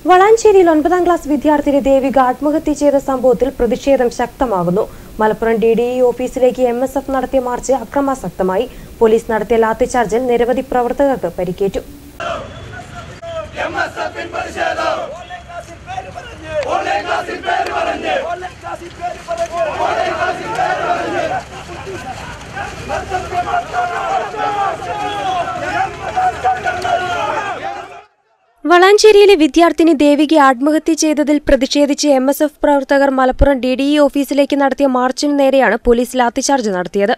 വളാഞ്ചേരിയിൽ 9ാം class വിദ്യാർത്ഥിനി ദേവിക ആത്മഹത്യ ചെയ്ത സംഭവത്തിൽ പ്രതിഷേധം ശക്തമാകുന്നു. മലപ്പുറം DDE ഓഫീസിലേക്ക് MSF നടത്തിയ മാർച്ച് അക്രമാസക്തമായി. പോലീസ് നടത്തിയ ലാത്തിചാർജിൽ നിരവധി പ്രവർത്തകർക്ക് പരിക്കേറ്റു. വളാഞ്ചേരിയിലെ വിദ്യാർത്ഥിനി ദേവിക ആത്മഹത്യ ചെയ്തതിൽ പ്രതിഷേധിച്ച് MSF പ്രവർത്തകർ മലപ്പുറം DDE ഓഫീസിലേക്ക് നടത്തിയ മാർച്ചിനു നേരെയാണ് പോലീസ് ലാത്തിചാർജ് നടത്തിയത്.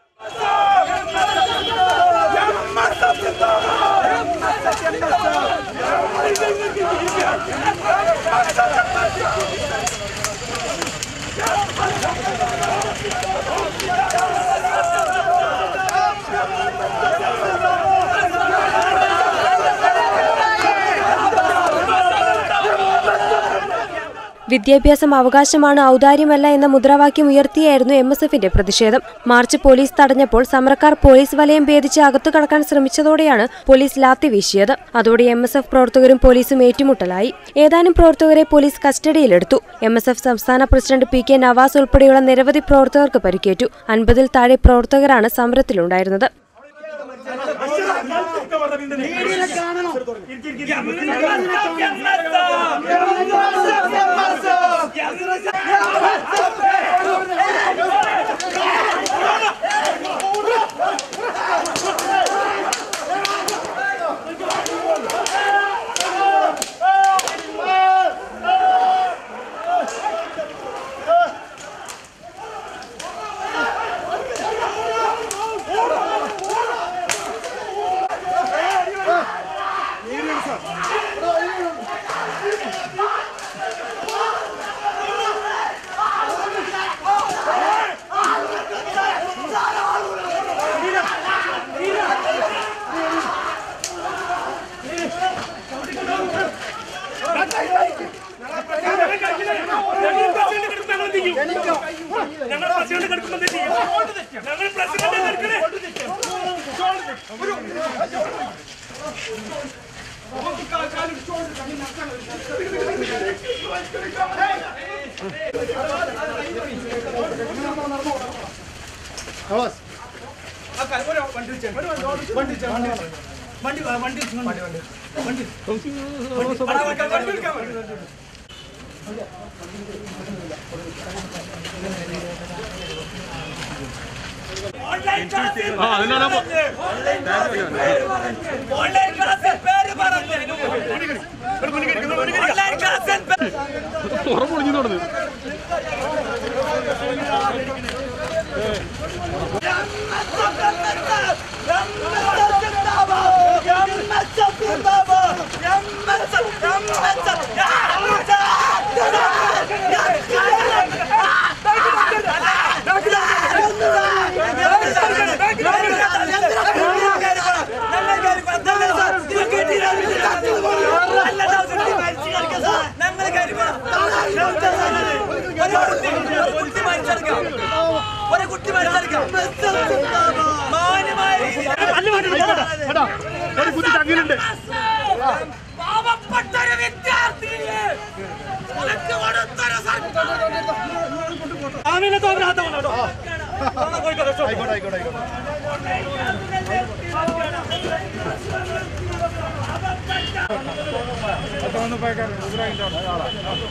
വിദ്യാഭ്യാസം അവകാശമാണ്, ഔദാര്യമല്ല എന്ന മുദ്രാവാക്യം ഉയർത്തിയായിരുന്നു MSFന്റെ പ്രതിഷേധം. മാർച്ച് പോലീസ് തടഞ്ഞപ്പോൾ സമരക്കാർ പോലീസ് വലയം ഭേദിച്ച് അകത്തു കടക്കാൻ ശ്രമിച്ചതോടെയാണ് പോലീസ് ലാത്തി വീശിയത്. അതോടെ MSF പ്രവർത്തകരും പോലീസും ഏറ്റുമുട്ടലായി. ഏതാനും പ്രവർത്തകരെ പോലീസ് കസ്റ്റഡിയിലെടുത്തു. MSF സംസ്ഥാന പ്രസിഡന്റ് PK നവാസ് ഉൾപ്പെടെയുള്ള നിരവധി പ്രവർത്തകർക്ക് പരിക്കേറ്റു. 50-ൽ താഴെ പ്രവർത്തകരാണ് സമരത്തിലുണ്ടായിരുന്നത്.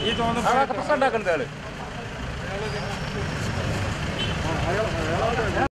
ഈ